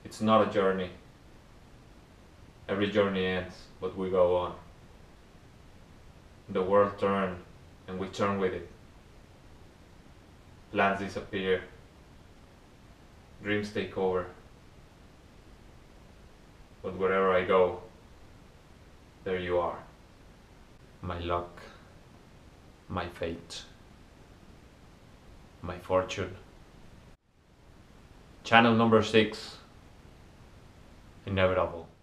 It's not a journey. Every journey ends, but we go on. The world turns, and we turn with it. Plans disappear. Dreams take over. But wherever I go, there you are. My luck, my fate, my fortune. Channel number 6, inevitable.